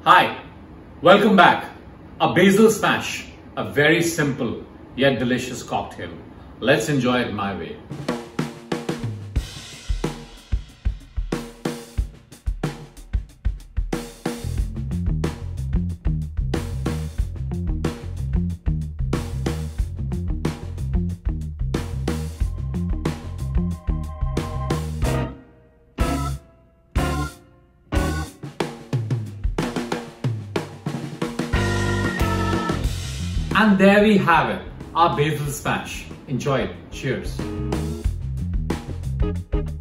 Hi, welcome back. A basil smash, a very simple yet delicious cocktail. Let's enjoy it my way. And there we have it, our basil smash. Enjoy it. Cheers.